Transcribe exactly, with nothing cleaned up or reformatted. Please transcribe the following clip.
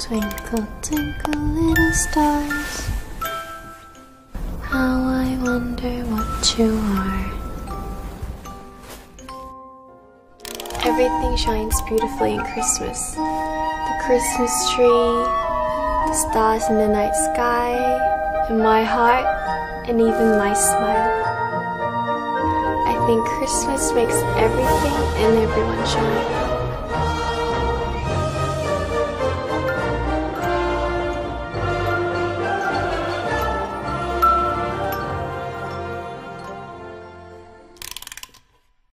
Twinkle, twinkle, little stars, how I wonder what you are. Everything shines beautifully in Christmas. The Christmas tree, the stars in the night sky, and my heart, and even my smile. I think Christmas makes everything and everyone shine.